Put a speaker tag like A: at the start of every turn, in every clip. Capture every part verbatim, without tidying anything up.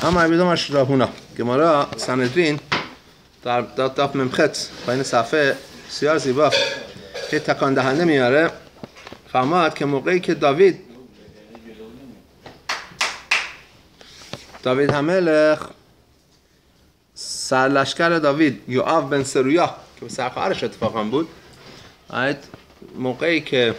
A: اما بیدم اش راهونا که ما را سندرین در داف ممخت پایین صفحه بسیار زیبا که تکان دهنده میاره فهماد که موقعی که داوید داوید هملخ سرلشکر داوید یوآب بن سرویا که سرخواهرش اتفاقا بود، موقعی که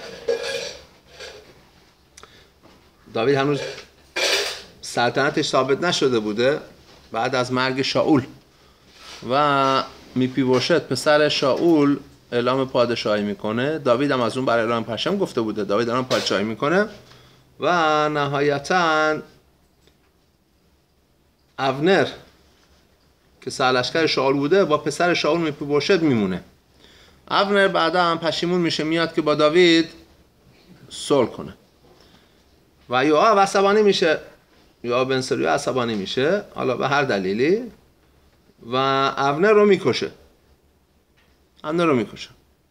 A: داوید هنوز سلطنتش ثابت نشده بوده بعد از مرگ شاول و میپیوشت پسر شاول اعلام پادشاهی میکنه، داوید هم از اون برای اعلام پشم گفته بوده، داوید اعلام پادشاهی میکنه و نهایتاً ابنر که سرلشکر شاول بوده با پسر شاول میپیوشت میمونه. ابنر بعدا هم پشیمون میشه، میاد که با داوید صلح کنه و یوآب عصبانی میشه، یوآب بن سرویا عصبانی میشه حالا به هر دلیلی و ابنر رو میکشه ابنر رو میکشه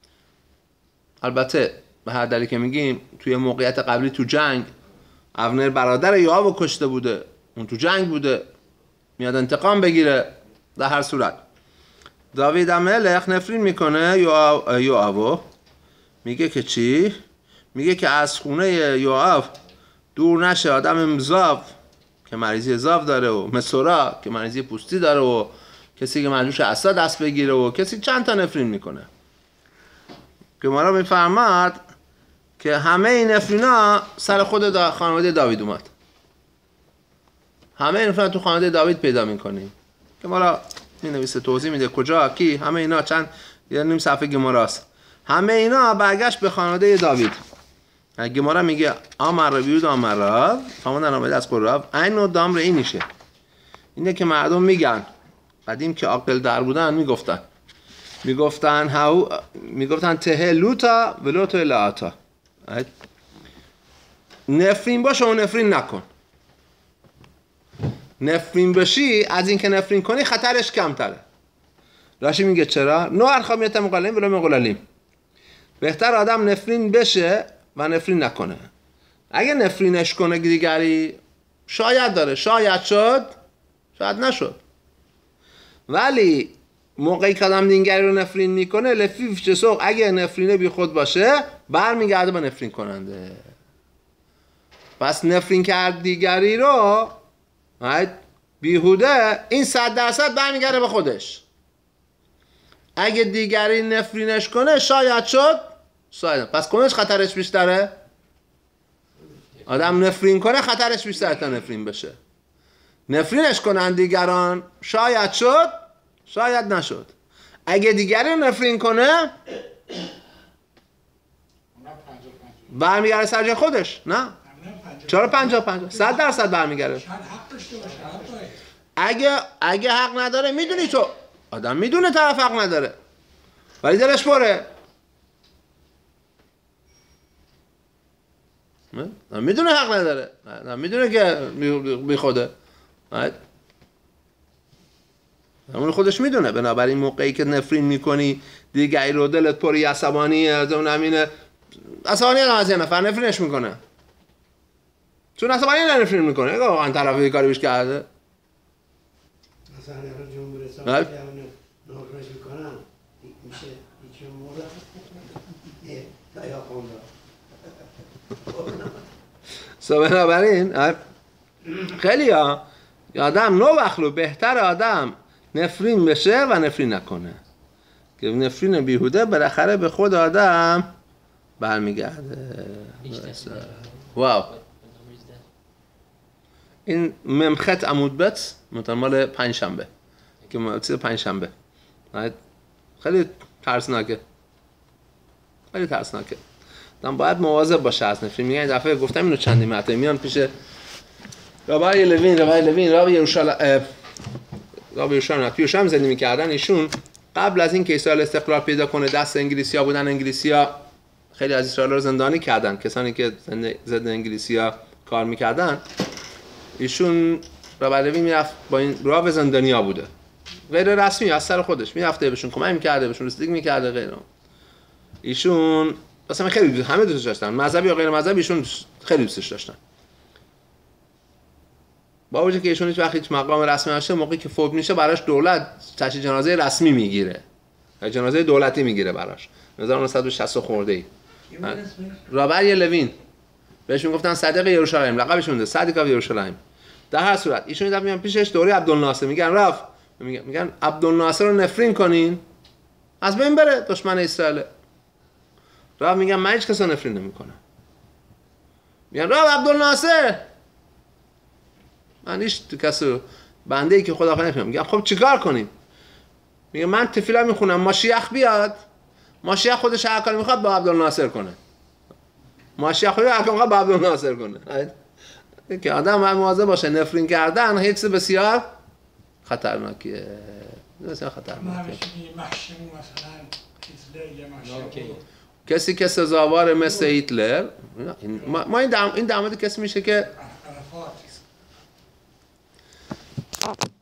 A: البته به هر دلیلی که میگیم توی موقعیت قبلی تو جنگ ابنر برادر یوآب رو کشته بوده، اون تو جنگ بوده، میاد انتقام بگیره. در هر صورت داوید ملخ نفرین میکنه یوآبو، میگه که چی؟ میگه که از خونه یوآب دور نشه آدم مزاو که مریضی زاو داره و مسورا که مریضی پوستی داره و کسی که مجبورش عصا دست بگیره و کسی چند تا نفرین میکنه که ما را میفرماد که همه این نفرینا سر خود دا خانواده داوید اومد، همه این نفرینا تو خانواده داوید پیدا میکنیم که ما را مینویسه توضیح میده کجا کی، همه اینا چند یه نیم صفحه گماراست، همه اینا برگشت به خانواده داوید. گمارا میگه آمر بیود آمر فهمان در آمده از قرآن این نوع دامر این میشه، اینه که مردم میگن قدیم که عاقل در بودن میگفتن میگفتن هاو میگفتن ته لوتا ولوتو الاتا، نفرین باش و نفرین نکن، نفرین باشی از این که نفرین کنی خطرش کمتره. راشی میگه چرا؟ نو ارخامیت مقللیم ولو مقللیم، بهتر آدم نفرین بشه و نفرین نکنه. اگه نفرینش کنه دیگری شاید داره، شاید شد شاید نشد، ولی موقعی که آدم دیگری رو نفرین میکنه لفیف چه سوق اگه نفرینه بی خود باشه برمیگرده به نفرین کننده. پس نفرین کرد دیگری رو بیهوده این صد درصد برمیگرده به خودش. اگه دیگری نفرینش کنه شاید شد شاید، پس کنش خطرش بیشتره، آدم نفرین کنه خطرش بیشتره تا نفرین بشه. نفرینش کنن دیگران شاید شد شاید نشد، اگه دیگری نفرین کنه برمیگرده سر جای خودش. نه چرا پنجاه پنجاه صد درصد برمیگرده. اگه اگه حق نداره میدونی تو آدم میدونه طرف حق نداره ولی دلش پره، میدونه حق نداره، میدونه که بی خوده، همون خودش میدونه. بنابراین موقعی که نفرین میکنی دیگری رو دلت پری عصبانی از اون امینه عصبانی هم از یه نفر نفرینش میکنه چون عصبانی نفرین میکنه اگه واقعا طرف یه کاری بیش کرده
B: مثلا اگر جمهوری اسلامی نفرینش میکنن میشه هیچ مورد یه دایا خونده.
A: سو بنابراین خیلی ها آدم نو وقلو بهتر آدم نفرین بشه و نفرین نکنه که نفرین بیهوده بالاخره به خود آدم برمیگرده. واو این ممخت عمود بت مال پنج شنبه که مال پنج شنبه خیلی ترسناکه خیلی ترسناکه دم باید مواظب باشه از نفرین. میگن این دفعه گفتم اینو چندی مرتبه میان پیش رابعه لوین رابعه لوین رابعه یروشالیم رابعه یروشالیم توی شام زندگی میکردن. ایشون قبل از این که اسرائیل استقلال پیدا کنه دست انگلیسی‌ها بودن، انگلیسی‌ها خیلی از اسرائیل رو زندانی کردن، کسانی که ضد انگلیسی‌ها کار میکردن. ایشون رابعه لوین میرفت با این راه زندانیا بوده غیر رسمی از سر خودش میرفته بهشون کمک میکرده بهشون رسیدگی میکرده غیره. ایشون اصلا خیلی دوست همه دوستش داشتن، مذهبی یا غیر مذهبی ایشون خیلی دوستش داشتن. با وجودی که ایشون هیچ وقت هیچ مقام رسمی نشه، موقعی که فوت میشه براش دولت تشییع جنازه رسمی میگیره، جنازه دولتی میگیره براش. هزار و نهصد و شصت خورده ای رابر لوین بهش میگفتن صدیق یروشلایم، لقبش مونده صدیق یروشلایم. در هر صورت ایشون دفعه میان پیشش دوره عبدالناصر، میگن رفت میگن میگن عبدالناصر رو نفرین کنین از بین بره، دشمن اسرائیل. رفت میگن من هیچ کس رو نفرین نمیکنم. میگن رفت عبدالناصر من هیچ کسی بنده ای که خدا خدا نفرین. میگن خب چیکار کنیم؟ میگه من تفیلا میخونم ماشیخ بیاد، ماشیخ خودش هر کاری میخواد با عبدالناصر کنه، ماشیخ خودش هر کاری میخواد با عبدالناصر کنه. که آدم باید مواظب باشه، نفرین کردن هیچ چیز بسیار خطرناکیه، بسیار خطرناکیه. کسی که سزاوار مثل هیتلر، ما این در این در مورد کسی میشه که